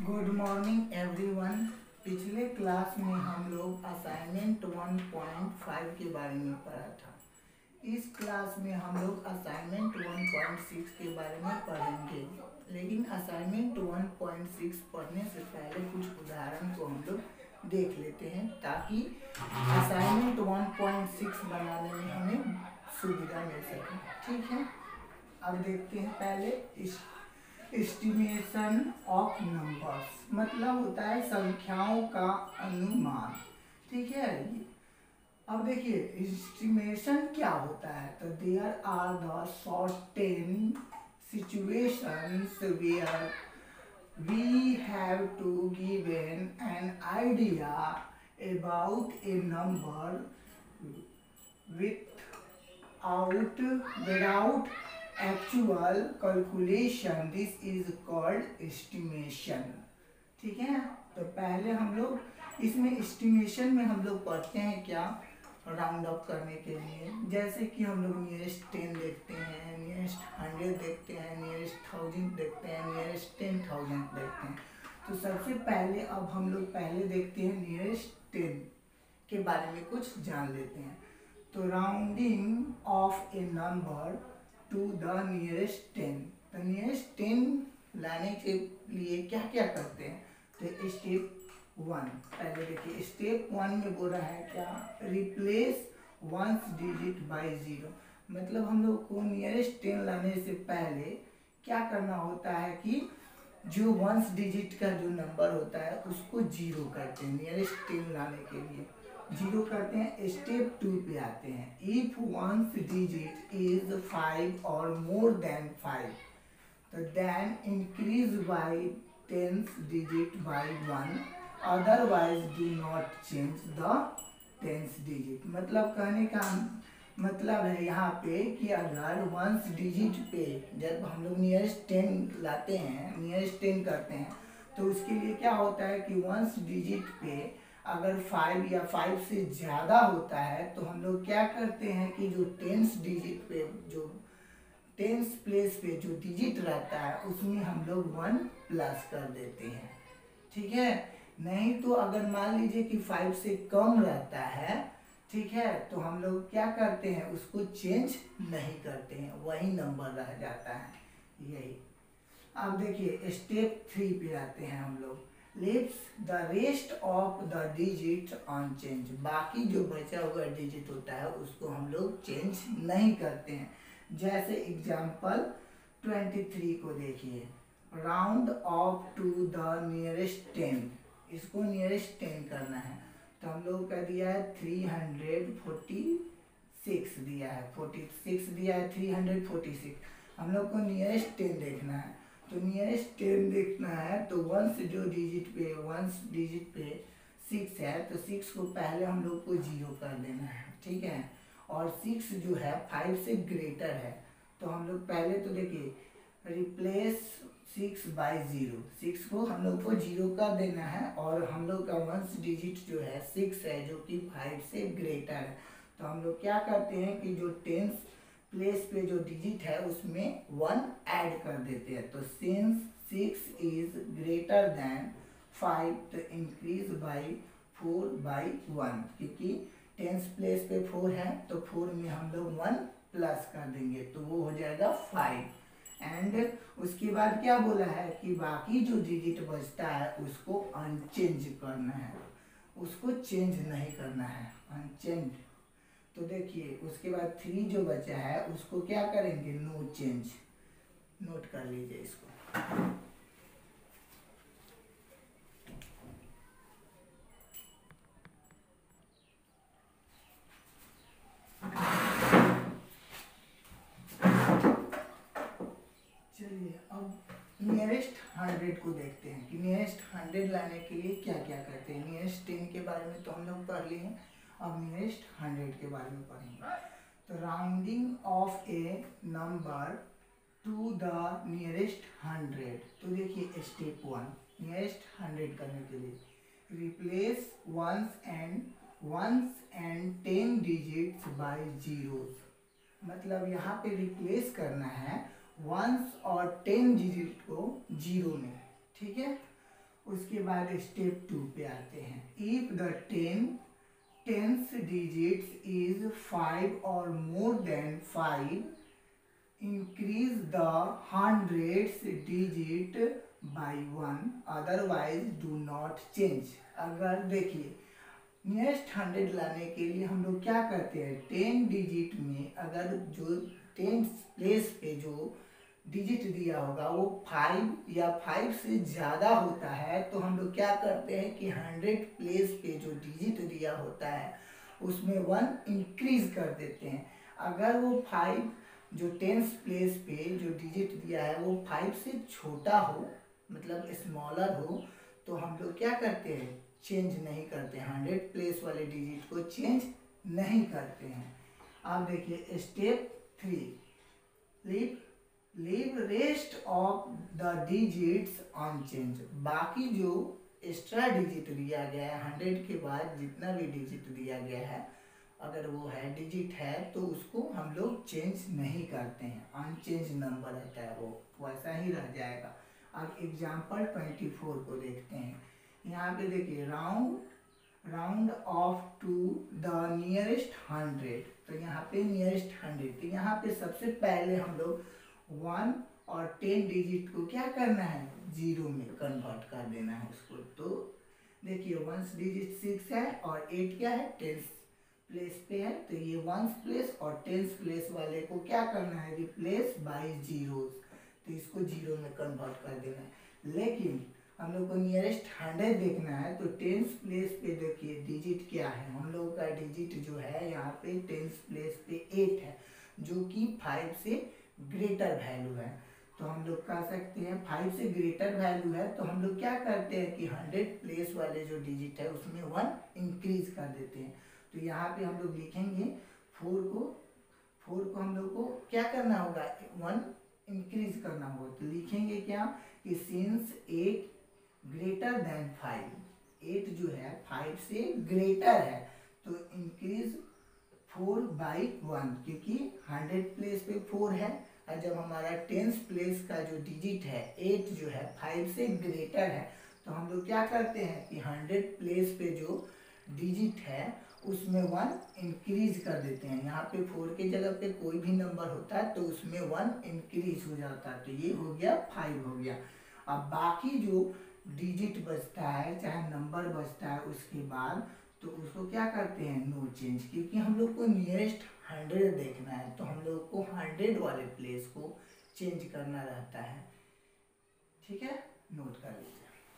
Good morning everyone. पिछले class में हम लोग असाइनमेंट 1.5 के बारे में पढ़ा था। इस क्लास में हम लोग असाइनमेंट 1.6 के बारे में पढ़ेंगे, लेकिन असाइनमेंट 1.6 पढ़ने से पहले कुछ उदाहरण को हम लोग देख लेते हैं ताकि असाइनमेंट 1.6 बनाने में हमें सुविधा मिल सके। ठीक है, अब देखते हैं पहले एस्टिमेशन ऑफ नंबर्स, मतलब होता है संख्याओं का अनुमान। ठीक है, अब देखिए एस्टिमेशन क्या होता है। तो there are the certain situations where we have to given an idea about a number without actual calculation. This is called estimation. ठीक है, तो पहले हम लोग इसमें एस्टिमेशन में हम लोग पढ़ते हैं क्या, राउंड अप करने के लिए। जैसे कि हम लोग नियरेस्ट 10 देखते हैं, नियरेस्ट 100 देखते हैं, नियरेस्ट 1000 देखते हैं, नियरेस्ट 10,000 देखते हैं। तो सबसे पहले अब हम लोग पहले देखते हैं नियरेस्ट 10 के बारे में कुछ जान लेते हैं। तो rounding off a number to the nearest 10, तो नियरेस्ट 10 लाने के लिए क्या क्या करते हैं। तो स्टेप 1 पहले देखिए, स्टेप 1 में बोल रहा है क्या, रिप्लेस वंस डिजिट बाय 0। मतलब हम लोग को नियरेस्ट 10 लाने से पहले क्या करना होता है कि जो वंस डिजिट का जो नंबर होता है उसको 0 करते हैं। नियरेस्ट 10 लाने के लिए 0 करते हैं। स्टेप 2 पे आते हैं, इफ वंस डिजिट इज 5 और मोर देन 5, तो then increase by 10th digit by 1, otherwise do not change the 10th digit. मतलब कहने का मतलब है यहाँ पे कि अगर वंस डिजिट पे जब हम लोग नियरेस्ट 10 लाते हैं, नियरेस्ट 10 करते हैं, तो उसके लिए क्या होता है कि वंस डिजिट पे अगर 5 या 5 से ज़्यादा होता है तो हम लोग क्या करते हैं कि जो 10th डिजिट पे, जो 10th प्लेस पे जो डिजिट रहता है उसमें हम लोग 1 प्लस कर देते हैं। ठीक है, नहीं तो अगर मान लीजिए कि 5 से कम रहता है, ठीक है, तो हम लोग क्या करते हैं, उसको चेंज नहीं करते हैं, वही नंबर रह जाता है। यही अब देखिए स्टेप 3 पे आते हैं हम लोग, leaves the rest of the digit unchanged। बाकी जो बचा हुआ डिजिट होता है उसको हम लोग चेंज नहीं करते हैं। जैसे एग्जांपल 23 को देखिए, round off to the nearest 10, इसको नियरेस्ट 10 करना है। तो हम लोग का दिया है 346 दिया है, 46 दिया है, 346। हम लोग को नियरेस्ट 10 देखना है। तो नियरेस्ट 10 देखना है तो वंस जो डिजिट पे, वंस डिजिट पे 6 है तो 6 को पहले हम लोग को 0 कर देना है। ठीक है, और 6 जो है 5 से ग्रेटर है, तो हम लोग पहले तो देखिए रिप्लेस 6 बाय 0, 6 को हम लोग को 0 कर देना है, और हम लोग का वंस डिजिट जो है 6 है जो कि 5 से ग्रेटर है। तो हम लोग क्या करते हैं कि जो 10th प्लेस पे जो डिजिट है उसमें 1 ऐड कर देते हैं। तो सिंस 6 इज ग्रेटर देन 5, तो इंक्रीज बाय 4/1, क्योंकि 10th प्लेस पे 4 है तो 4 में हम लोग 1 प्लस कर देंगे तो वो हो जाएगा 5। एंड उसके बाद क्या बोला है कि बाकी जो डिजिट बचता है उसको अनचेंज करना है, उसको चेंज नहीं करना है, अनचेंज। तो देखिए उसके बाद 3 जो बचा है उसको क्या करेंगे, नो चेंज। नोट कर लीजिए इसको। चलिए अब नियरेस्ट 100 को देखते हैं कि नियरेस्ट 100 लाने के लिए क्या क्या करते हैं। नियरेस्ट 10 के बारे में तो हम लोग पढ़ लिए हैं, अब नियरेस्ट 100 के बारे में पढ़ेंगे। तो rounding off a number to the nearest 100, तो देखिए स्टेप 1 नियरेस्ट 100 करने के लिए replace ones and 10 digits by zeros. मतलब यहाँ पे रिप्लेस करना है वंस और 10 डिजिट को 0 में। ठीक है, उसके बाद स्टेप 2 पे आते हैं। If the tens digits is 5 और more than 5, increase the hundreds digit by 1, otherwise do not change. अगर देखिए नियरेस्ट 100 लाने के लिए हम लोग क्या करते हैं, 10 डिजिट में अगर जो 10 प्लेस पे जो डिजिट दिया होगा वो 5 या 5 से ज़्यादा होता है, तो हम लोग क्या करते हैं कि 100 प्लेस पे जो डिजिट दिया होता है उसमें 1 इंक्रीज कर देते हैं। अगर वो 5 जो 10 प्लेस पे जो डिजिट दिया है वो 5 से छोटा हो, मतलब स्मॉलर हो, तो हम लोग क्या करते हैं, चेंज नहीं करते, 100 प्लेस वाले डिजिट को चेंज नहीं करते हैं। अब देखिए step 3, leave rest of the digits unchange. बाकी जो एक्स्ट्रा डिजिट दिया गया है 100 के बाद जितना भी डिजिट दिया गया है, अगर वो है डिजिट है तो उसको हम लोग चेंज नहीं करते हैं, अनचेंज नंबर रहता है वो वैसा ही रह जाएगा। अब एग्जाम्पल 24 को देखते हैं। यहाँ पे देखिए round off to the nearest 100, तो यहाँ पे नियरेस्ट 100, तो यहाँ पे सबसे पहले हम लोग 1 और 10 डिजिट को क्या करना है, 0 में कन्वर्ट कर देना है उसको। तो देखिए 1 डिजिट 6 है और 8 क्या है, 10 प्लेस पे है, तो ये 1 प्लेस और 10 प्लेस वाले को क्या करना है, रिप्लेस बाय जीरोस, तो इसको 0 में कन्वर्ट कर देना है। लेकिन हम लोग को नियरेस्ट 100 देखना है, तो 10 प्लेस पे देखिए डिजिट क्या है, हम लोग का डिजिट जो है यहाँ पे 10 प्लेस पे 8 है, जो कि 5 से ग्रेटर वैल्यू है। तो हम लोग कह सकते हैं 5 से ग्रेटर वैल्यू है, तो हम लोग क्या करते हैं कि 100 प्लेस वाले जो डिजिट है उसमें 1 इंक्रीज कर देते हैं। तो यहाँ पे हम लोग लिखेंगे 4 को हम लोग को क्या करना होगा, 1 इंक्रीज करना होगा। तो लिखेंगे क्या कि सिंस 8 ग्रेटर देन 5, 8 जो है 5 से ग्रेटर है, तो इंक्रीज 4 बाई 1, क्योंकि 100 प्लेस पे 4 है, और जब हमारा 10 प्लेस का जो डिजिट है 8 जो है 5 से ग्रेटर है, तो हम लोग क्या करते हैं कि 100 प्लेस पे जो डिजिट है उसमें 1 इंक्रीज कर देते हैं। यहाँ पे 4 के जगह पे कोई भी नंबर होता है तो उसमें 1 इंक्रीज हो जाता है, तो ये हो गया 5 हो गया। अब बाकी जो डिजिट बचता है चाहे नंबर बचता है उसके बाद, तो उसको क्या करते हैं, नो चेंज, क्योंकि हम लोग को नियरेस्ट 100 देखना है, तो हम लोग को 100 वाले प्लेस को चेंज करना रहता है। ठीक है, नोट कर लीजिए।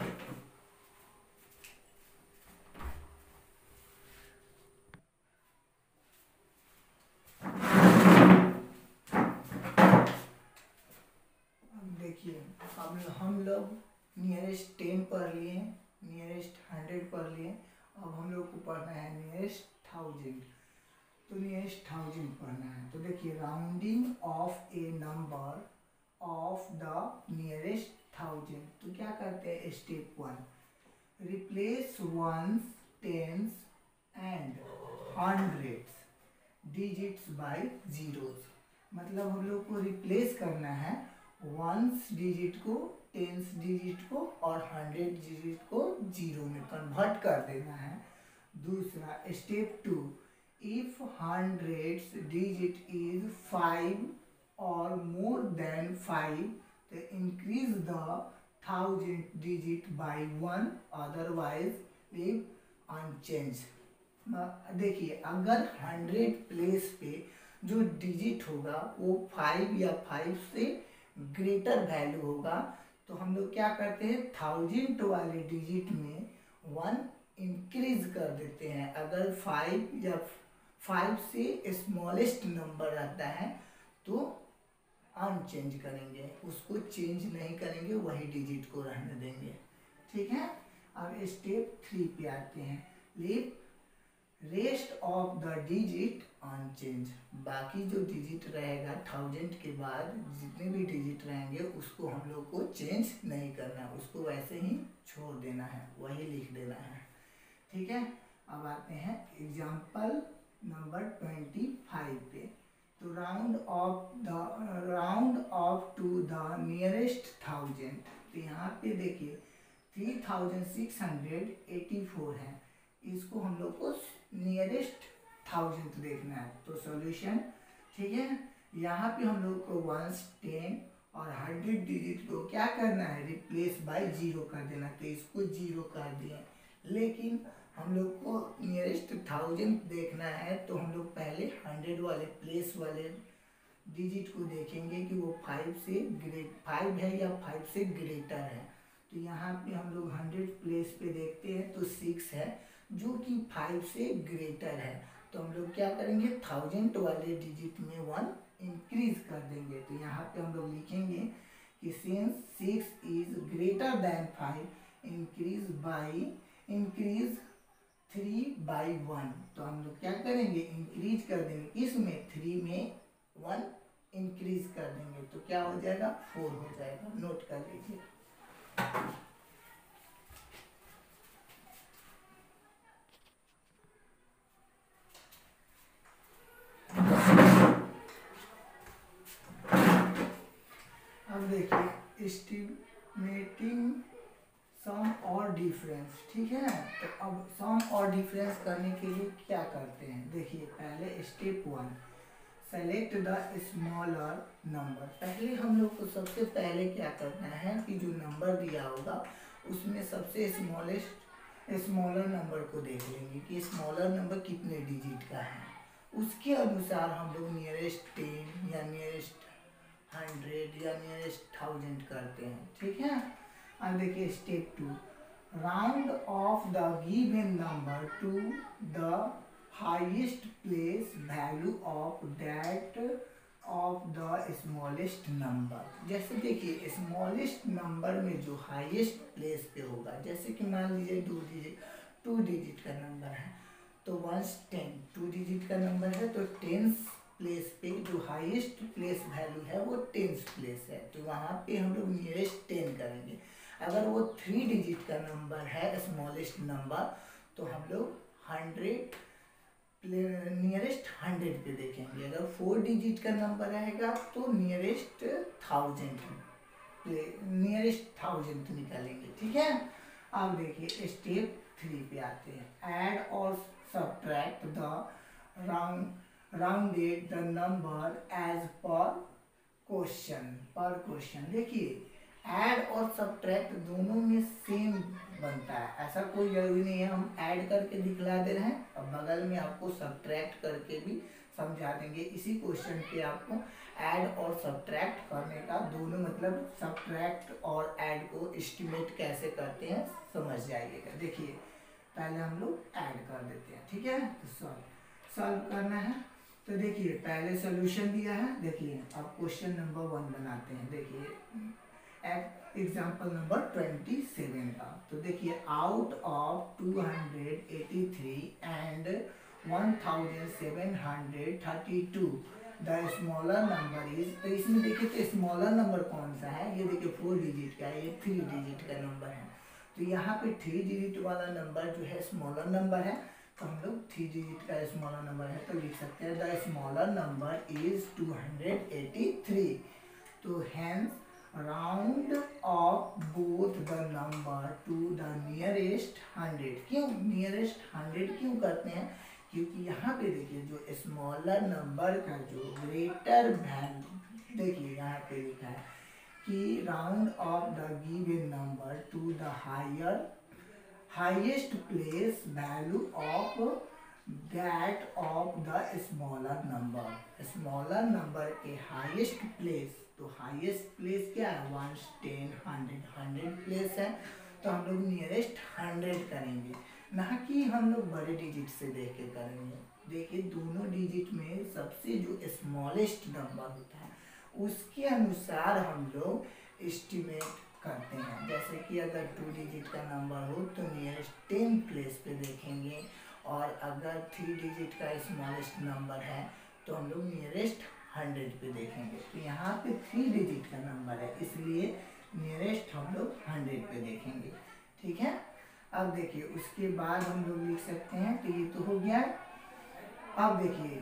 देखिए अब हम लोग नियरेस्ट 10 पढ़ लिए, नियरेस्ट 100 पढ़ लिए, अब हम लोग को पढ़ना है नियरेस्ट 1000। तो नियरेस्ट 1000 पढ़ना है, तो देखिए rounding off a number of the nearest 1000, तो क्या करते हैं, step 1, replace ones, tens and hundreds digits by zeros. मतलब हम लोग को रिप्लेस करना है 1 डिजिट को, 10 डिजिट को और 100 डिजिट को 0 में कन्वर्ट कर देना है। दूसरा स्टेप 2, इफ 100 डिजिट इज 5 और मोर देन 5, तो increase the 1000 digit by 1, otherwise leave unchange. देखिए अगर 100 प्लेस पे जो डिजिट होगा वो 5 या 5 से ग्रेटर वैल्यू होगा, तो हम लोग क्या करते हैं 1000 वाले डिजिट में 1 इंक्रीज कर देते हैं। अगर 5 या 5 से स्मॉलेस्ट नंबर रहता है तो अनचेंज करेंगे, उसको चेंज नहीं करेंगे, वही डिजिट को रहने देंगे। ठीक है, अब स्टेप 3 पे आते हैं, leave rest of the digit unchange. बाकी जो डिजिट रहेगा 1000 के बाद जितने भी डिजिट रहेंगे उसको हम लोग को चेंज नहीं करना, उसको वैसे ही छोड़ देना है, वही लिख देना है। ठीक है, अब आते हैं एग्जाम्पल नंबर 25 पे। तो round off to the nearest 1000, तो यहाँ पे देखिए 3684 है, इसको हम लोग को नियरेस्ट 1000 देखना है। तो सॉल्यूशन, ठीक है, यहाँ पे हम लोग को 1, 10 और 100 डिजिट को क्या करना है, रिप्लेस बाय 0 कर देना। तो इसको 0 कर दिए, लेकिन हम लोग को नियरेस्ट 1000 देखना है, तो हम लोग पहले 100 वाले प्लेस वाले डिजिट को देखेंगे कि वो 5 है या 5 से ग्रेटर है। तो यहाँ पे हम लोग 100 प्लेस पे देखते हैं तो 6 है, जो कि 5 से ग्रेटर है। तो हम लोग क्या करेंगे, 1000 वाले डिजिट में 1 इंक्रीज कर देंगे। तो यहाँ पे हम लोग लिखेंगे कि since 6 is greater than 5, increase 3/1। तो हम लोग क्या करेंगे, इंक्रीज कर देंगे, इसमें 3 में 1 इंक्रीज कर देंगे, तो क्या हो जाएगा, 4 हो जाएगा। नोट कर लीजिए। अब देखिए एस्टिमेटिंग सम और डिफरेंस, ठीक है। तो अब सम और डिफरेंस करने के लिए क्या करते हैं, देखिए पहले step 1, select the smaller number. पहले हम लोग को सबसे पहले क्या करना है कि जो नंबर दिया होगा उसमें सबसे स्मॉलर नंबर को देख लेंगे कि स्मॉलर नंबर कितने डिजिट का है। उसके अनुसार हम लोग नियरेस्ट 10 या नियरेस्ट 100 या नियरेस्ट 1000 करते हैं, ठीक है। अब देखिए step 2, round off the given number to the highest place value of that of the smallest number. जैसे देखिए स्मॉलेस्ट नंबर में जो हाईएस्ट प्लेस पे होगा, जैसे कि मान लीजिए 2 डिजिट का नंबर है, तो 1 10 2 डिजिट का नंबर है, तो 10th प्लेस पे जो हाईएस्ट प्लेस वैल्यू है वो 10th प्लेस है, तो वहाँ पे हम लोग नियरेस्ट 10 करेंगे। अगर वो 3 डिजिट का नंबर है स्मॉलेस्ट नंबर, तो हम लोग 100 नियरेस्ट 100 पे देखेंगे। अगर 4 डिजिट का नंबर रहेगा तो नियरेस्ट 1000 निकालेंगे, ठीक है। अब देखिए स्टेप 3 पे आते हैं, ऐड और subtract the rounded the number as per question. देखिए ऐड और सब्ट्रैक्ट दोनों में सेम बनता है, ऐसा कोई जरूरी नहीं है हम ऐड करके दिखला दे रहे हैं और बगल में आपको सब्ट्रैक्ट करके भी समझा देंगे। इसी क्वेश्चन पे आपको ऐड और सब्ट्रैक्ट करने का दोनों मतलब सब्ट्रैक्ट और ऐड को एस्टिमेट कैसे करते हैं समझ जाइएगा। देखिए पहले हम लोग ऐड कर देते हैं, ठीक है। तो सॉल्व करना है, तो देखिए पहले सोल्यूशन दिया है, देखिए अब क्वेश्चन नंबर 1 बनाते हैं। देखिए एग्जाम्पल नंबर 27 का, तो देखिए out of 283 and 1732 the smaller number is. तो इसमें देखिए तो स्मॉलर नंबर कौन सा है, ये देखिए 4 डिजिट का, ये 3 डिजिट का नंबर है। तो यहाँ पे 3 डिजिट वाला नंबर जो है स्मॉलर नंबर है, तो हम लोग 3 डिजिट का स्मॉलर नंबर है तो लिख सकते हैं द स्मॉलर नंबर इज 283। तो hence round off both the number to the nearest 100। क्यों नियरेस्ट 100 क्यों करते हैं, क्योंकि यहाँ पे देखिए जो स्मॉलर नंबर का जो ग्रेटर वैल्यू, देखिए यहाँ पे लिखा है कि round off the given number to the highest place value of that of the smaller number. Smaller number के हाईएस्ट प्लेस, तो हाईएस्ट प्लेस क्या है 1 10 100 प्लेस है, तो हम लोग नियरेस्ट 100 करेंगे, ना कि हम लोग बड़े डिजिट से देख के करेंगे। देखिए दोनों डिजिट में सबसे जो स्मॉलेस्ट नंबर होता है उसके अनुसार हम लोग एस्टिमेट करते हैं। जैसे कि अगर 2 डिजिट का नंबर हो तो नियरेस्ट 10 प्लेस पे देखेंगे, और अगर 3 डिजिट का स्मॉलेस्ट नंबर है तो हम लोग नियरेस्ट 100 पे देखेंगे। तो यहाँ पे 3 डिजिट का नंबर है इसलिए नियरेस्ट हम लोग 100 पे देखेंगे, ठीक है। अब देखिए उसके बाद हम लोग लिख सकते हैं, तो ये तो हो गया अब देखिए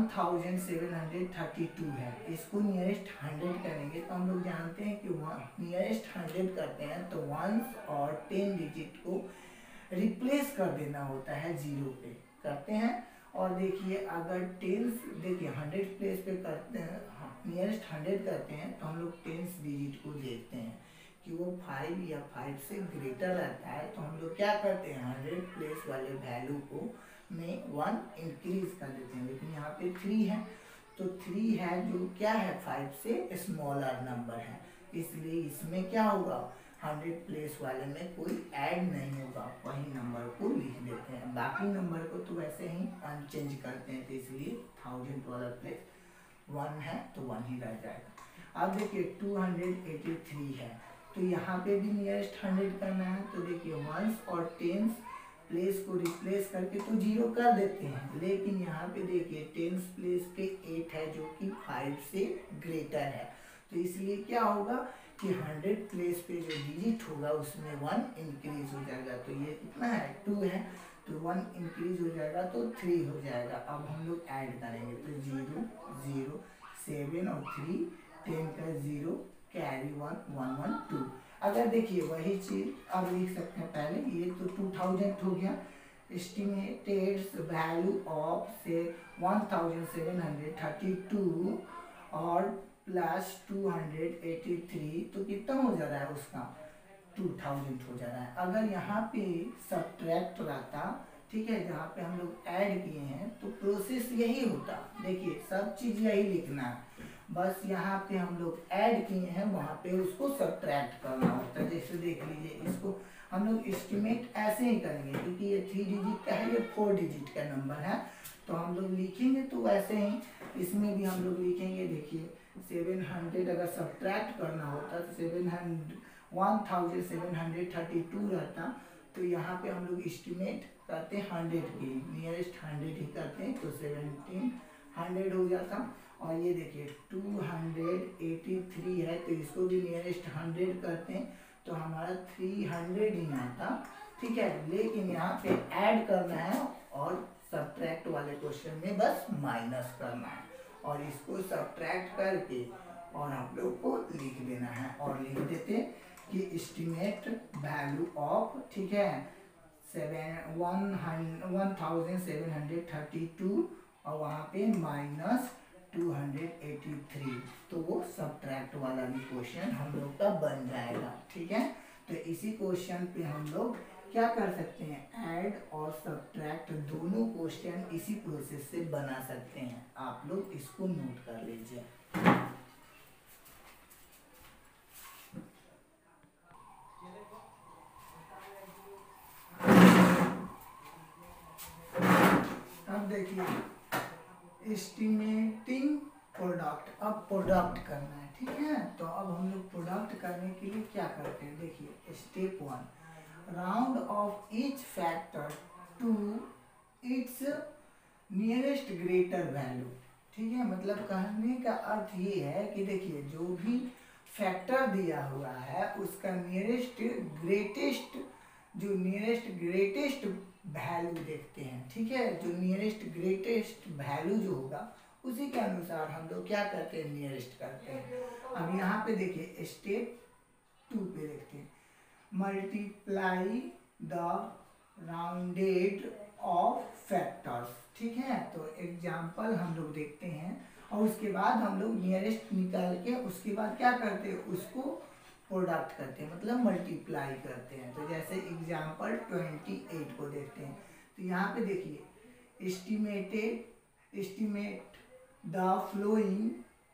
1732 है, इसको नियरेस्ट 100 करेंगे तो हम लोग जानते हैं कि नियरेस्ट 100 करते हैं तो 1 और 10 डिजिट को रिप्लेस कर देना होता है 0 पे, करते हैं। और देखिए अगर टेंस, देखिए 100 प्लेस पे करते हैं, नियरेस्ट 100 करते हैं तो हम लोग टेंस डिजिट को देखते हैं कि वो 5 या 5 से ग्रेटर रहता है तो हम लोग क्या करते हैं 100 प्लेस वाले वैल्यू को में 1 इंक्रीज कर देते हैं। लेकिन यहाँ पे 3 है तो 3 है जो क्या है 5 से स्मॉलर नंबर है, इसलिए इसमें क्या होगा 100 प्लेस वाले में कोई ऐड नहीं होगा, वही नंबर को लिख देते हैं। बाकी नंबर को तो वैसे ही अनचेंज करते हैं तो इसलिए 1000 वाला प्लेस 1 है तो 1 ही रह जाएगा। अब देखिए 283 है तो यहाँ पे भी नियरेस्ट 100 करना है तो देखिए 1s और 10s प्लेस को रिप्लेस करके तो 0 कर देते हैं, लेकिन यहाँ पे देखिए 10s प्लेस पे 8 है जो कि 5 से ग्रेटर है तो इसलिए क्या होगा कि 100 प्लेस पे जो डिजिट होगा उसमें 1 इंक्रीज हो जाएगा। तो ये कितना है 2 है तो 1 इंक्रीज हो जाएगा तो 3 हो जाएगा। अब हम लोग ऐड करेंगे तो 0 0 7 और 3 10 का 0 कैरी 1 1 1 2। अगर देखिए वही चीज अब लिख सकते हैं, पहले ये तो 2000 हो गया, एस्टिमेटेड वैल्यू ऑफ से 1732 और प्लस 283 तो कितना हो जा रहा है उसका 2000 हो जा रहा है। अगर यहाँ पे सब्ट्रैक्ट रहता, ठीक है, जहाँ पे हम लोग ऐड किए हैं तो प्रोसेस यही होता, देखिए सब चीज यही लिखना है, बस यहाँ पे हम लोग ऐड किए हैं वहाँ पे उसको सब्ट्रैक्ट करना होता है। जैसे देख लीजिए इसको हम लोग एस्टिमेट ऐसे ही करेंगे क्योंकि ये 3 डिजिट का है, ये 4 डिजिट का नंबर है तो हम लोग लिखेंगे तो वैसे ही इसमें भी हम लोग लिखेंगे। देखिए 700 अगर सब्ट्रैक्ट करना होता तो 1732 रहता तो यहाँ पे हम लोग एस्टिमेट करते हैं 100 की, नियरेस्ट 100 ही करते हैं तो 1700 हो जाता। और ये देखिए 283 है तो इसको भी नियरेस्ट 100 करते हैं तो हमारा 300 ही आता, ठीक है। लेकिन यहाँ पे ऐड करना है और सब्ट्रैक्ट वाले क्वेश्चन में बस माइनस करना है और इसको सब्ट्रैक्ट करके और आप लोग को लिख देना है और लिख देते कि एस्टिमेट वैल्यू ऑफ, ठीक है, 1732 और वहाँ पे माइनस 283 तो वो सब्ट्रैक्ट वाला भी क्वेश्चन हम लोग का बन जाएगा, ठीक है। तो इसी क्वेश्चन पे हम लोग क्या कर सकते हैं, ऐड और सब्ट्रैक्ट दोनों क्वेश्चन इसी प्रोसेस से बना सकते हैं। आप लोग इसको नोट कर लीजिए। अब देखिए एस्टिमेटिंग प्रोडक्ट, अब प्रोडक्ट करना है, ठीक है। तो अब हम लोग प्रोडक्ट करने के लिए क्या करते हैं, देखिए step 1 round off each factor to its nearest greater value, ठीक है। मतलब कहने का अर्थ ये है कि देखिए जो भी फैक्टर दिया हुआ है उसका नियरेस्ट ग्रेटेस्ट वैल्यू देखते हैं, ठीक है। जो नियरेस्ट ग्रेटेस्ट वैल्यू जो होगा उसी के अनुसार हम लोग क्या करते हैं, नियरेस्ट करते हैं। अब यहाँ पे देखिए स्टेप 2 पे देखते हैं multiply the rounded off factors, ठीक है। तो एग्जाम्पल हम लोग देखते हैं और उसके बाद हम लोग नियरेस्ट निकाल के उसके बाद क्या करते हैं, उसको प्रोडक्ट करते हैं, मतलब मल्टीप्लाई करते हैं। तो जैसे एग्जाम्पल 28 को देखते हैं तो यहाँ पे देखिए estimate the following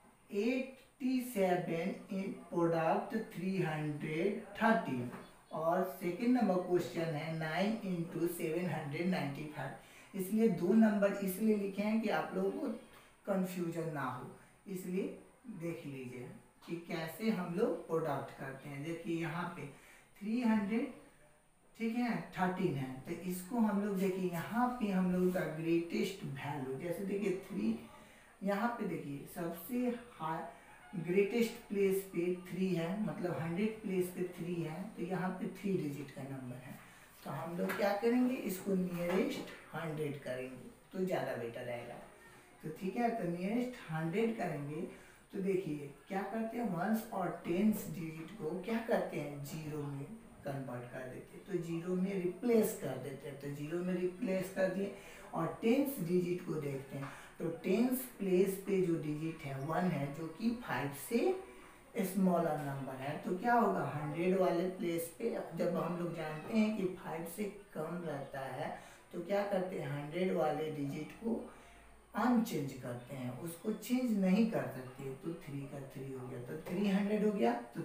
87 in product 313 और सेकेंड नंबर क्वेश्चन है 9 × 795। इसलिए 2 नंबर इसलिए लिखे हैं कि आप लोगों को कंफ्यूजन ना हो, इसलिए देख लीजिए कि कैसे हम लोग प्रोडक्ट करते हैं। देखिए यहाँ पे 300, ठीक है, 13 है तो इसको हम लोग देखिए यहाँ पे हम लोग का ग्रेटेस्ट वैल्यू, जैसे देखिए 3 यहाँ पे देखिए सबसे हाई ग्रेटेस्ट प्लेस पे 3 है, मतलब 100 प्लेस पे 3 है तो यहाँ पे 3 डिजिट का नंबर है तो हम लोग क्या करेंगे, इसको नियरेस्ट 100 करेंगे, तो ज़्यादा बेटर रहेगा। तो ठीक है, तो नियरेस्ट 100 करेंगे तो देखिए क्या करते हैं, वंस और टेंस डिजिट को क्या करते हैं, जीरो में कन्वर्ट कर देते हैं, तो जीरो में रिप्लेस कर देते हैं, तो जीरो में रिप्लेस कर दिए। और टेंस डिजिट को देखते हैं, तो टेंस प्लेस पे जो डिजिट है 1 है, जो कि 5 से स्मॉलर नंबर है, तो क्या होगा 100 वाले प्लेस पे जब हम लोग जानते हैं कि 5 से कम रहता है तो क्या करते हैं 100 वाले डिजिट को अनचेंज करते हैं, उसको चेंज नहीं कर सकते, तो 3 का 3 हो गया, तो 300 हो गया, तो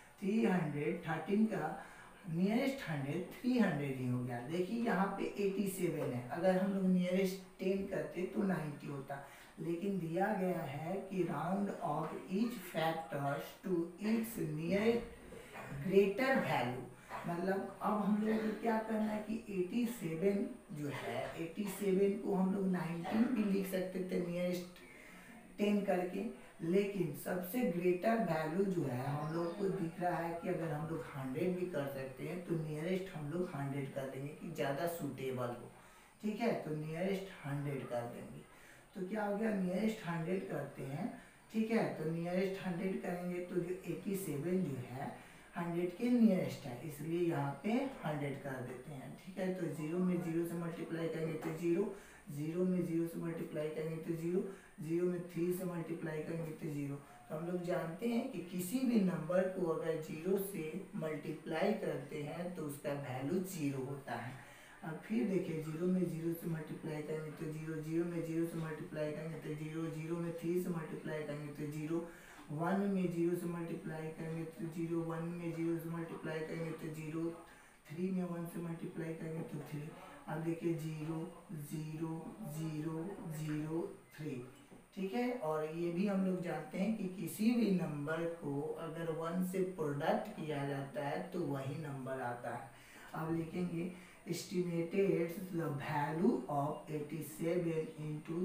313 का नियरेस्ट 100 300 ही हो गया। देखिए यहाँ पे 87 है, अगर हम लोग नियरेस्ट 10 करते तो 90 होता, लेकिन दिया गया है कि round off each factors to its nearest greater value, मतलब अब हम लोग को क्या करना है कि 87 जो है 87 को हम लोग 19 भी लिख सकते थे नियरेस्ट 10 करके, लेकिन सबसे ग्रेटर वैल्यू जो है हम लोग को दिख रहा है कि अगर हम लोग 100 भी कर सकते हैं तो नियरेस्ट हम लोग 100 कर देंगे कि ज़्यादा सूटेबल हो। ठीक है, तो नियरेस्ट 100 कर देंगे, तो क्या हो गया नियरेस्ट 100 करते हैं। ठीक है, तो नियरेस्ट 100 करेंगे तो जो 87 जो है 100 के नियरेस्ट है, इसलिए यहाँ पे 100 कर देते हैं। ठीक है, तो 0 में 0 से मल्टीप्लाई करेंगे तो 0, 0 में 0 से मल्टीप्लाई करेंगे तो 0, 0 में 3 से मल्टीप्लाई करेंगे तो 0। तो हम लोग जानते हैं कि किसी भी नंबर को अगर 0 से मल्टीप्लाई करते हैं तो उसका वैल्यू 0 होता है। अब फिर देखिए 0 में 0 से मल्टीप्लाई करेंगे तो 0, 0 में 0 से मल्टीप्लाई करेंगे तो 0, 0 में 3 से मल्टीप्लाई करेंगे तो 0, 1 में 0 से मल्टीप्लाई करेंगे तो 0, 1 में 0 से मल्टीप्लाई करेंगे तो 0, 3 में 1 से मल्टीप्लाई करेंगे तो 3। अब देखिए 0, 0, 0, 0, 3। ठीक है, और ये भी हम लोग जानते हैं कि किसी भी नंबर को अगर 1 से प्रोडक्ट किया जाता है तो वही नंबर आता है। अब लिखेंगे estimated the value of 87 into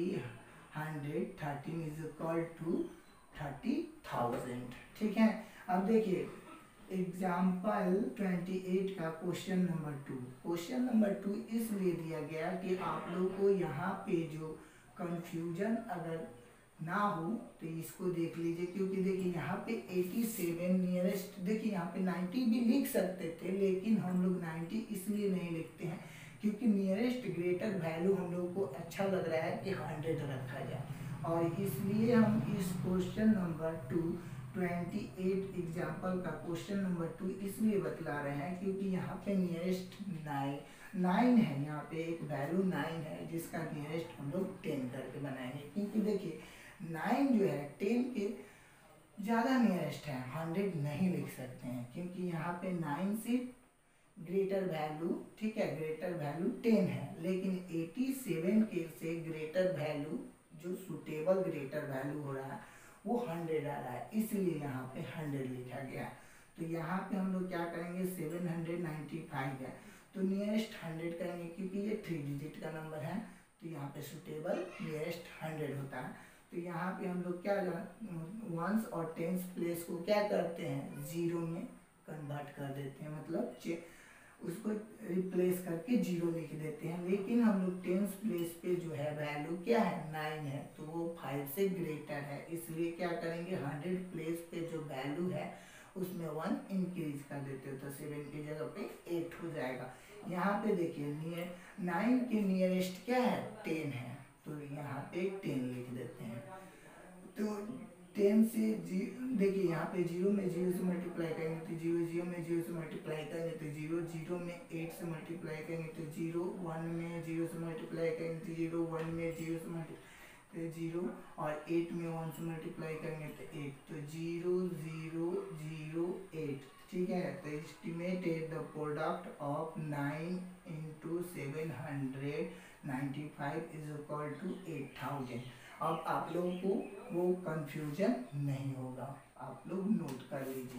313 is equal to 30,000। ठीक है, अब देखिए एग्जाम्पल 28 का क्वेश्चन नंबर 2, क्वेश्चन नंबर 2 इसलिए दिया गया कि आप लोग को यहाँ पे जो कंफ्यूजन अगर ना हो तो इसको देख लीजिए, क्योंकि देखिए यहाँ पे 87 नियरेस्ट, देखिए यहाँ पे 90 भी लिख सकते थे, लेकिन हम लोग 90 इसलिए नहीं लिखते हैं क्योंकि नियरेस्ट ग्रेटर वैल्यू हम लोग को अच्छा लग रहा है कि 100 रखा जाए, और इसलिए हम इस क्वेश्चन नंबर 2 28 एग्जाम्पल का क्वेश्चन नंबर 2 इसलिए बतला रहे हैं क्योंकि यहाँ पे नियरेस्ट 9 है, यहाँ पे एक वैल्यू 9 है जिसका नियरेस्ट हम लोग 10 करके बनाएंगे, क्योंकि देखिए 9 जो है 10 के ज़्यादा नियरेस्ट है, 100 नहीं लिख सकते हैं क्योंकि यहाँ पे 9 से ग्रेटर वैल्यू, ठीक है, ग्रेटर वैल्यू 10 है, लेकिन 87 के से ग्रेटर वैल्यू जो सुटेबल ग्रेटर वैल्यू हो रहा है वो 100 आ रहा है, इसलिए यहाँ पे 100 लिखा गया। तो यहाँ पे हम लोग क्या करेंगे 795 है तो नियरेस्ट 100 करेंगे क्योंकि ये 3 डिजिट का नंबर है, तो यहाँ पे सुटेबल नियरेस्ट 100 होता है। तो यहाँ पे हम लोग क्या वंस और टेंस प्लेस को क्या करते हैं 0 में कन्वर्ट कर देते हैं, मतलब उसको रिप्लेस करके 0 लिख देते हैं, लेकिन हम लोग टेंस प्लेस पे जो है वैल्यू क्या है 9 है, तो वो 5 से ग्रेटर है, इसलिए क्या करेंगे 100 प्लेस पे जो वैल्यू है उसमें 1 इंक्रीज कर देते हो, तो 7 की जगह पे 8 हो जाएगा। यहाँ पे देखिए 9 के नियरेस्ट क्या है 10 है, तो यहाँ पे 10 लिख देते हैं। तो 10 से देखिए यहाँ पे 0 में 0 से मल्टीप्लाई करेंगे तो 0, 0 में 0 से मल्टीप्लाई करेंगे तो 0, 0 में 8 से मल्टीप्लाई करेंगे तो 0, 1 में 0 से मल्टीप्लाई करेंगे तो 0, 1 में 0 से मल्टीप्लाई 0, और 8 में 1 से मल्टीप्लाई करेंगे तो 8, तो 0, 0, 0, 8। ठीक है, तो estimated the product of 9 into 795 is equal to 8000। अब आप लोगों को वो कंफ्यूजन नहीं होगा, आप लोग नोट कर लीजिए।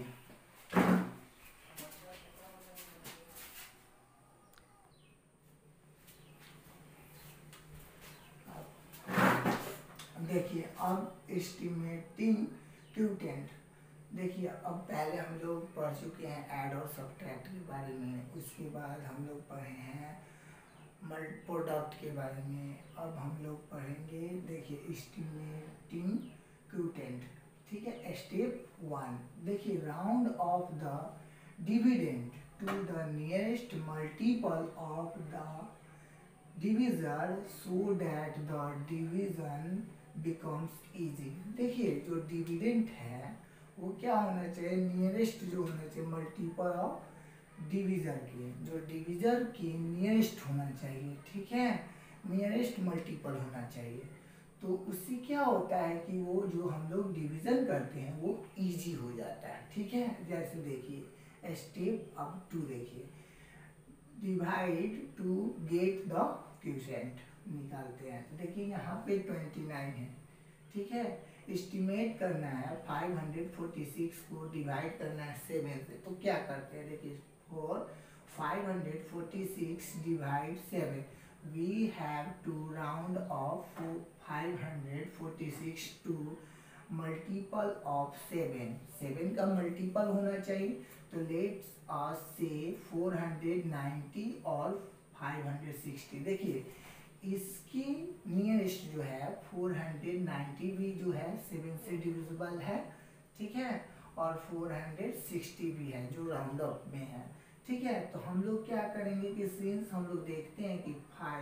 देखिए अब एस्टिमेटिंग क्यूटेंट, देखिए अब पहले हम लोग पढ़ चुके हैं ऐड और सब्ट्रैक्ट के बारे में, उसके बाद हम लोग पढ़े हैं प्रोडक्ट के बारे में अब हम लोग पढ़ेंगे। देखिए एस्टिमेटिंग क्वोटिएंट, ठीक है। स्टेप 1 देखिए, round off the dividend to the nearest multiple of the division so that the division becomes easy. देखिए जो डिविडेंड है वो क्या होना चाहिए, नियरेस्ट जो होना चाहिए मल्टीपल ऑफ डिविजर के, जो डिविजर की नियरेस्ट होना चाहिए, ठीक है, नियरेस्ट मल्टीपल होना चाहिए। तो उससे क्या होता है कि वो जो हम लोग डिवीजन करते हैं वो इजी हो जाता है, ठीक है। जैसे देखिए स्टेप अब 2 देखिए, divide to get the quotient निकालते हैं। तो देखिए यहाँ पे 29 है, ठीक है। एस्टिमेट करना है 546 को डिवाइड करना है 7 से, तो क्या करते हैं देखिए, for 546 divide 7 we have to round off 546 to multiple of 7 का मल्टीपल होना चाहिए। तो लेट्स अस से 490 और 560। देखिए इसकी नियरेस्ट जो है 490 भी जो है 7 से डिविजिबल है, ठीक है, और 460 भी है जो राउंड अप में है, ठीक है। तो हम लोग क्या करेंगे कि सिंस हम लोग देखते हैं कि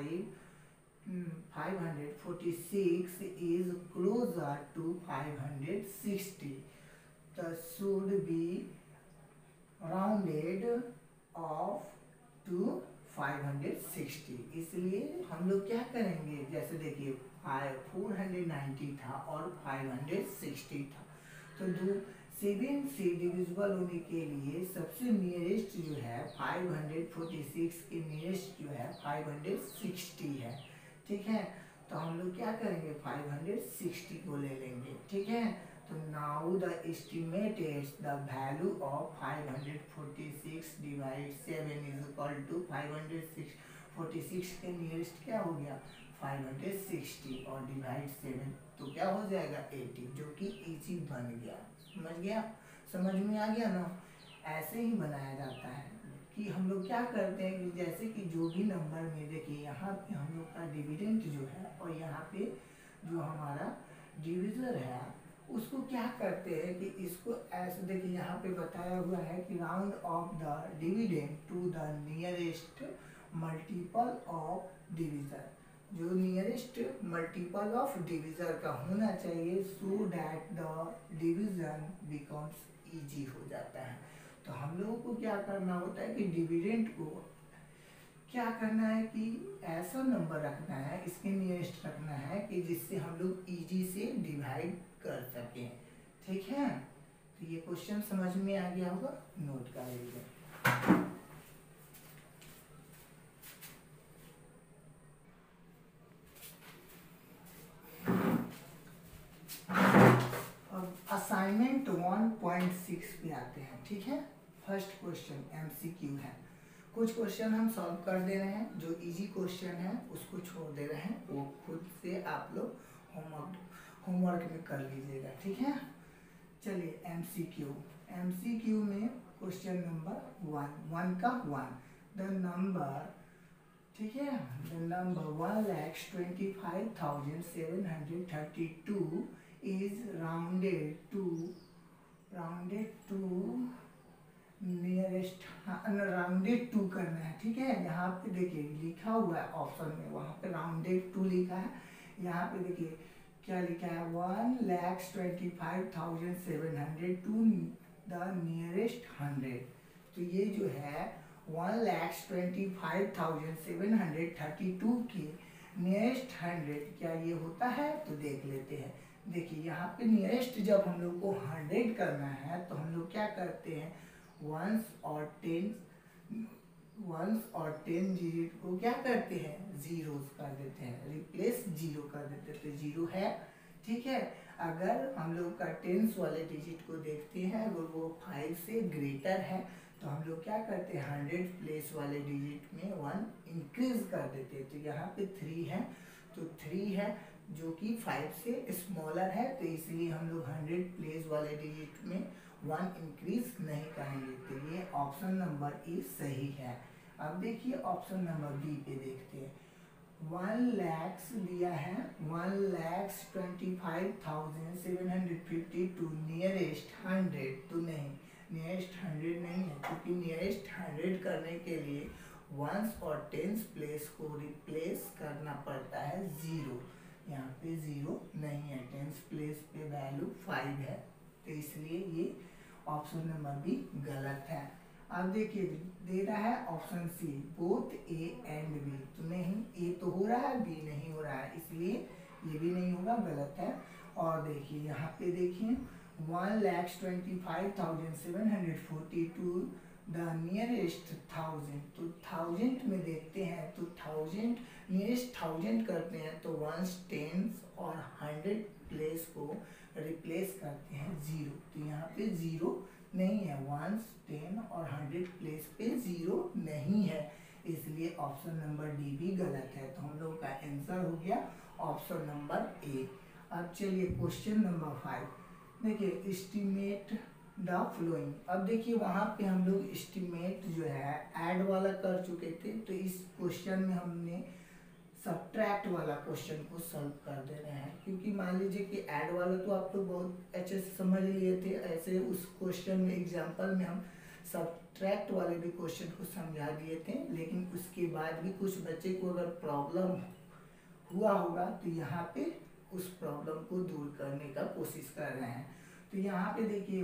546 is closer to 560 the should be rounded off to 560। इसलिए हम लोग क्या करेंगे, जैसे देखिए 490 था और 560 था, तो 7 से डिविजिबल होने के लिए सबसे नियरेस्ट जो है 546 के नियरेस्ट जो है 560 है, ठीक है। तो हम लोग क्या करेंगे 560 को ले लेंगे, ठीक है। तो now the estimated the value of 546 divide 7 is equal to 546 के नियरेस्ट क्या हो गया 560 और डिवाइड 7 तो क्या हो जाएगा 80, जो कि इजी बन गया। समझ गया, समझ में आ गया ना। ऐसे ही बनाया जाता है कि हम लोग क्या करते हैं कि जैसे कि जो भी नंबर में देखिए यहाँ पे हम लोग का डिविडेंड जो है और यहाँ पे जो हमारा डिविजर है उसको क्या करते हैं कि इसको ऐसे देखिए यहाँ पे बताया हुआ है कि round off the dividend to the nearest multiple of divisor, जो नियरेस्ट मल्टीपल ऑफ डिविजर का होना चाहिए so that the division becomes easy हो जाता है। तो हम लोगों को क्या करना होता है कि डिविडेंड को क्या करना है कि ऐसा नंबर रखना है, इसके नियरेस्ट रखना है कि जिससे हम लोग इजी से डिवाइड कर सकें, ठीक है। तो ये क्वेश्चन समझ में आ गया होगा, नोट कर लीजिए। असाइनमेंट 1.6 पे आते हैं, ठीक है। फर्स्ट क्वेश्चन एमसीक्यू है, कुछ क्वेश्चन हम सॉल्व कर दे रहे हैं, जो इजी क्वेश्चन है उसको छोड़ दे रहे हैं, वो खुद से आप लोग होमवर्क में कर लीजिएगा, ठीक है। चलिए एमसीक्यू में क्वेश्चन नंबर 1 का 1 द नंबर, ठीक है, the number 1,25,732 is rounded to nearest, rounded to करना है, ठीक है। यहाँ पे देखिए लिखा हुआ है ऑप्शन में, वहाँ पे राउंडेड टू लिखा है, यहाँ पे देखिए क्या लिखा है 1,25,700 टू द नियरेस्ट 100। तो ये जो है 1,25,732 के नियरेस्ट 100 क्या ये होता है, तो देख लेते हैं। देखिए यहाँ पे नियरेस्ट जब हम लोग को 100 करना है तो हम लोग क्या करते हैं, वंस और टेन डिजिट को क्या करते हैं, जीरोस कर देते हैं, रिप्लेस जीरो कर देते हैं, तो जीरो है, ठीक है। अगर हम लोग का टेंस वाले डिजिट को देखते हैं अगर वो 5 से ग्रेटर है तो हम लोग क्या करते हैं 100 प्लेस वाले डिजिट में 1 इंक्रीज कर देते हैं। तो यहाँ पे 3 है, तो 3 है जो कि 5 से स्मॉलर है, तो इसलिए हम लोग 100 प्लेस वाले डिजिट में 1 इंक्रीज नहीं करेंगे। तो ये ऑप्शन नंबर ई सही है। अब देखिए ऑप्शन नंबर बी पे देखते हैं। 1 lakhs दिया है, 1,25,750 टू नियरेस्ट 100, तो नहीं, नियरेस्ट 100 नहीं है, क्योंकि नियरेस्ट 100 करने के लिए वंस और टेंस प्लेस को रिप्लेस करना पड़ता है 0। यहाँ पे 0 नहीं है, टेंस प्लेस पे वैल्यू 5 है, तो इसलिए ये ऑप्शन नंबर बी गलत है। अब देखिए दे रहा है option C both A and B, तो नहीं, ए तो हो रहा है, बी नहीं हो रहा है, इसलिए ये भी नहीं होगा, गलत है। और देखिए यहाँ पे देखिए 1,25,740 टू द नियरेस्ट 1000, तो 1000 में देखते हैं, तो 1000 नियरेस्ट 1000 करते हैं तो वंस टेंस और 100 प्लेस को रिप्लेस करते हैं 0, तो यहाँ पे 0 नहीं है, 1, 10 और 100 प्लेस पे 0 नहीं है, इसलिए ऑप्शन नंबर डी भी गलत है। तो हम लोग का आंसर हो गया ऑप्शन नंबर ए। अब चलिए क्वेश्चन नंबर 5 देखिए, एस्टिमेट द फ्लोइंग। अब देखिए वहाँ पे हम लोग एस्टिमेट जो है ऐड वाला कर चुके थे, तो इस क्वेश्चन में हमने सब्ट्रैक्ट वाला क्वेश्चन को सॉल्व कर दे रहे हैं, क्योंकि मान लीजिए कि ऐड वाला तो आप लोग बहुत अच्छे से समझ लिए थे, ऐसे उस क्वेश्चन में एग्जांपल में हम सब्ट्रैक्ट वाले भी क्वेश्चन को समझा दिए थे, लेकिन उसके बाद भी कुछ बच्चे को अगर प्रॉब्लम हुआ होगा तो यहाँ पे उस प्रॉब्लम को दूर करने का कोशिश कर रहे हैं। तो यहाँ पे देखिए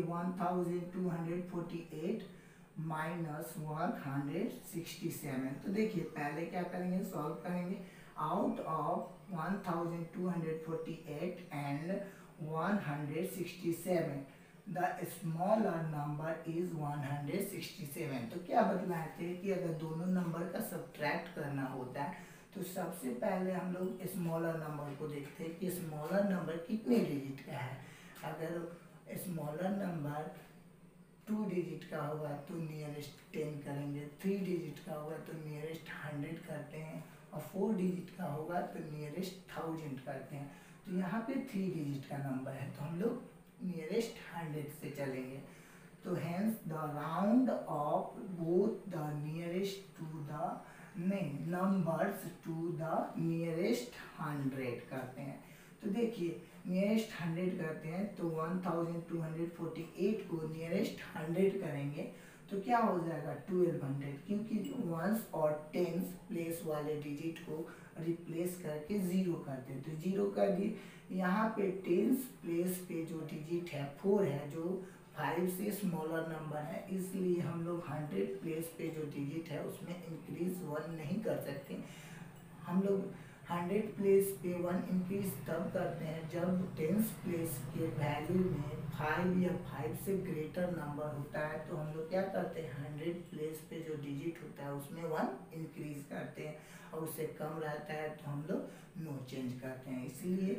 1248 माइनस 167, तो देखिए पहले क्या करेंगे, सॉल्व करेंगे। Out of 1248 and 167 the smaller number is 167, तो क्या बतलाए थे कि अगर दोनों नंबर का सब्ट्रैक्ट करना होता है तो सबसे पहले हम लोग स्मॉलर नंबर को देखते हैं कि स्मॉलर नंबर कितने डिजिट का है। अगर स्मॉलर नंबर 2 डिजिट का होगा तो नियरेस्ट 10 करेंगे, 3 डिजिट का होगा तो नियरेस्ट 100 करते हैं, और 4 डिजिट का होगा तो नियरेस्ट 1000 करते हैं। तो यहाँ पे 3 डिजिट का नंबर है, तो हम लोग नियरेस्ट 100 से चलेंगे। तो hence the round off both the nearest to the numbers to the nearest 100 करते हैं। तो देखिए नियरेस्ट 100 करते हैं तो 1248 को नियरेस्ट 100 करेंगे तो क्या हो जाएगा 1200, क्योंकि वंस और टेंस प्लेस वाले डिजिट को रिप्लेस करके 0 करते हैं, तो 0 कर दिए। यहाँ पे टेंस प्लेस पे जो डिजिट है 4 है, जो 5 से स्मॉलर नंबर है, इसलिए हम लोग 100 प्लेस पे जो डिजिट है उसमें इंक्रीज 1 नहीं कर सकते। हम लोग 100 प्लेस पे 1 इंक्रीज तब करते हैं जब टेंस प्लेस के वैल्यू में 5 या 5 से ग्रेटर नंबर होता है, तो हम लोग क्या करते हैं 100 प्लेस पे जो डिजिट होता है उसमें 1 इंक्रीज करते हैं, और उससे कम रहता है तो हम लोग नो चेंज करते हैं। इसलिए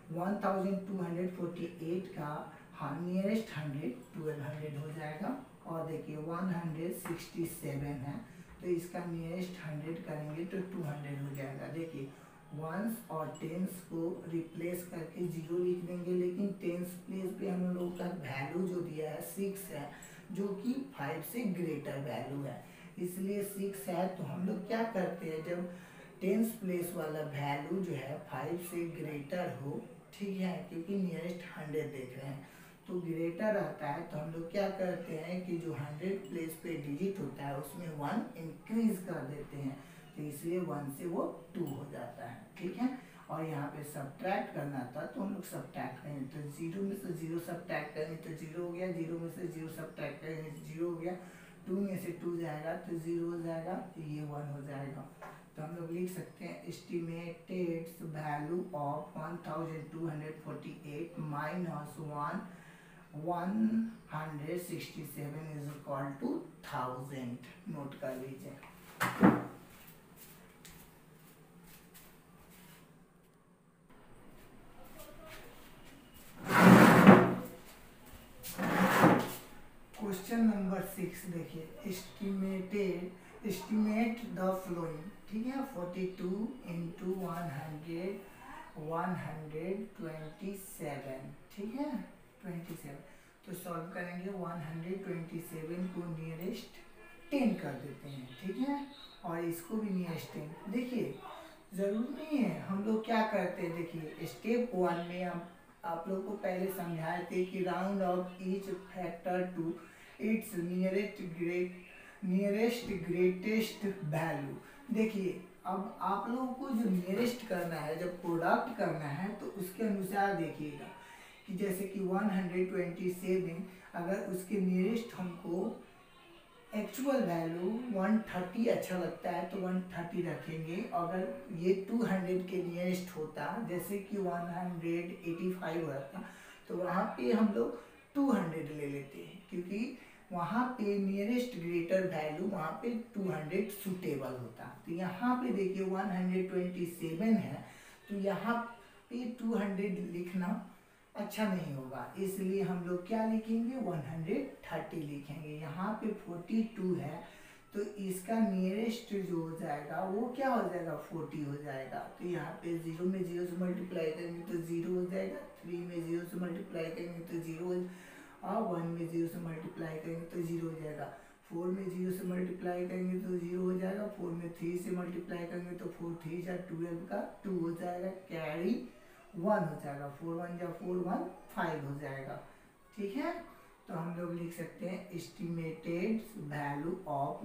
1248 का नियरेस्ट 100 1200 हो जाएगा। और देखिए 167 है, तो इसका नियरेस्ट 100 करेंगे तो 200 हो जाएगा। देखिए वंस और टेंस को रिप्लेस करके 0 लिख देंगे, लेकिन टेंस प्लेस पे हम लोग का वैल्यू जो दिया है 6 है, जो कि 5 से ग्रेटर वैल्यू है, इसलिए 6 है। तो हम लोग क्या करते हैं, जब टेंस प्लेस वाला वैल्यू जो है 5 से ग्रेटर हो, ठीक है, क्योंकि नियरेस्ट 100 देख रहे हैं तो ग्रेटर रहता है, तो हम लोग क्या करते हैं कि जो 100 प्लेस पे डिजिट होता है उसमें 1 इंक्रीज कर देते हैं, तो इसलिए 1 से वो 2 हो जाता है, ठीक है। और यहाँ पे सब्ट्रैक्ट करना था तो हम लोग सब्ट्रैक्ट करेंगे, तो 0 में से 0 सब्ट्रैक्ट करेंगे तो 0 हो गया, 0 में से 0 सब्ट्रैक्ट करेंगे तो 0 हो गया, 2 में से 2 जाएगा तो 0 हो जाएगा, तो ये 1 हो जाएगा। तो हम लोग लिख सकते हैं estimated value of 1248 minus 167 is equal to 1000, note कर लीजिए। क्वेश्चन नंबर 6 देखिए, एस्टिमेट द फ्लोइंग, ठीक है, 42 इंटू 100 127, ठीक है 27। तो सॉल्व करेंगे 127 को नियरेस्ट 10 कर देते हैं, ठीक है, और इसको भी नियरेस्ट 10। देखिए ज़रूरी नहीं है, हम लोग क्या करते हैं, देखिए स्टेप 1 में हम आप लोग को पहले समझाए थे कि round off each factor to its nearest greatest value. देखिए अब आप लोगों को जो नियरेस्ट करना है, जब प्रोडक्ट करना है तो उसके अनुसार देखिएगा कि जैसे कि 127, अगर उसके नियरेस्ट हमको एक्चुअल वैल्यू 130 अच्छा लगता है तो 130 रखेंगे। अगर ये 200 के नियरेस्ट होता, जैसे कि 185 रहता, तो वहाँ पे हम लोग 200 ले लेते हैं, क्योंकि वहाँ पे नियरेस्ट ग्रेटर वैल्यू वहाँ पे 200 सूटेबल होता। तो यहाँ पे देखिए 127 है, तो यहाँ पे 200 लिखना अच्छा नहीं होगा, इसलिए हम लोग क्या लिखेंगे, 130 लिखेंगे। यहाँ पे 42 है, तो इसका नियरेस्ट जो हो जाएगा वो क्या हो जाएगा, 40 हो जाएगा। तो यहाँ पे 0 में 0 से मल्टीप्लाई करेंगे तो 0 हो जाएगा, 3 में 0 से मल्टीप्लाई करेंगे तो 0, और 1 में 0 से मल्टीप्लाई करेंगे तो 0 हो जाएगा, 4 में 0 से मल्टीप्लाई करेंगे तो 0 हो जाएगा, 4 में 3 से मल्टीप्लाई करेंगे तो 4 3 जा 12 का 2 हो जाएगा, कैरी 1 हो जाएगा, 4 1 जा 4 1 5 हो जाएगा, ठीक है। तो हम लोग लिख सकते हैं एस्टिमेटेड वैल्यू ऑफ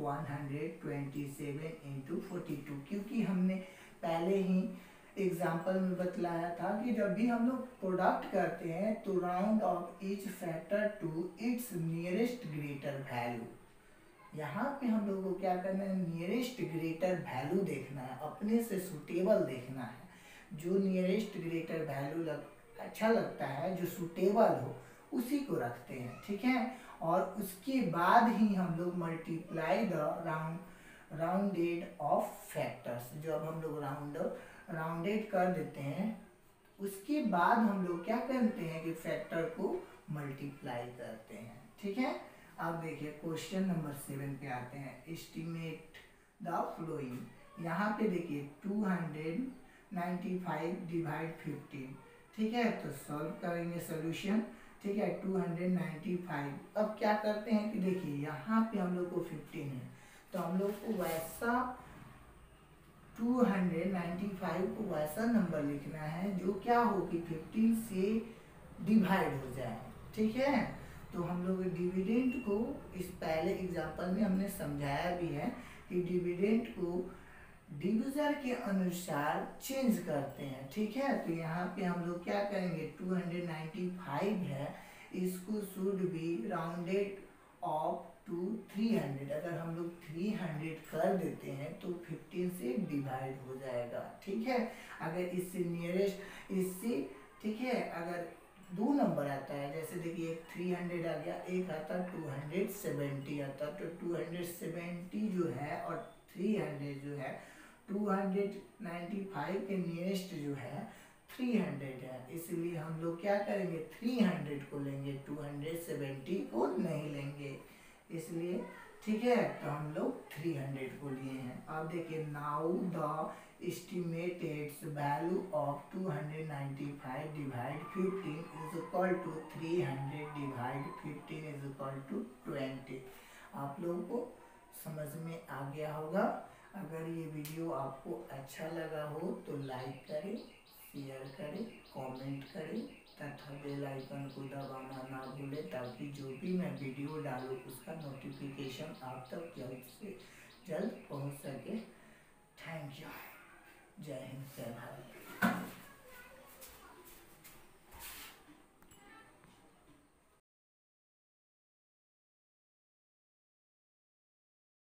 127 इंटू 42, क्योंकि हमने पहले ही एग्जाम्पल में बतलाया था कि जब भी हम लोग प्रोडक्ट करते हैं तो round off each factor to its nearest greater value. यहाँ पे हम लोग को क्या करना है, नियरेस्ट ग्रेटर वैल्यू देखना है, अपने से सुटेबल देखना है। जो नियरेस्ट ग्रेटर वैल्यू अच्छा लगता है, जो सुटेबल हो, उसी को रखते हैं, ठीक है। और उसके बाद ही हम लोग multiply the rounded off factors, जब हम लोग राउंडेड कर देते हैं उसके बाद हम लोग क्या करते हैं कि फैक्टर को मल्टीप्लाई करते हैं, ठीक है। अब देखिए क्वेश्चन नंबर 7 पे आते हैं, एस्टिमेट द फ्लोइंग। यहाँ पे देखिए 295 डिवाइड 15, ठीक है, तो सॉल्व करेंगे सोल्यूशन, ठीक है। 295, अब क्या करते हैं कि देखिए यहाँ पे हम लोग को 15 है, तो हम लोग को वैसा 295 को वैसा नंबर लिखना है जो क्या हो कि 15 से डिवाइड हो जाए, ठीक है। तो हम लोग डिविडेंड को इस पहले एग्जांपल में हमने समझाया भी है कि डिविडेंड को डिविजर के अनुसार चेंज करते हैं, ठीक है। तो यहाँ पे हम लोग क्या करेंगे, 295 है, इसको should be rounded off to 300। अगर हम लोग 300 कर देते हैं तो 15 से डिवाइड हो जाएगा, ठीक है। अगर इससे नियरेस्ट इससे, ठीक है, अगर दो नंबर आता है, जैसे देखिए एक 300 आ गया, एक आता 270 आता, तो 270 जो है और 300 जो है, 295 के नियरेस्ट जो है 300 है, इसलिए हम लोग क्या करेंगे, 300 को लेंगे, 270 को नहीं लेंगे, इसलिए, ठीक है। तो हम लोग 300 को लिए हैं। अब देखिए now the estimated value of 295 divide 15 is equal to 300 divide 15 is equal to 20। आप लोगों को समझ में आ गया होगा। अगर ये वीडियो आपको अच्छा लगा हो तो लाइक करें, शेयर करें, कमेंट करें तथा बेल आइकन को दबाना ना भूलें, ताकि जो भी मैं वीडियो डालूँ उसका नोटिफिकेशन आप तक जल्द से जल्द पहुंच सके। Thank you. जय हिंद, जय भारत।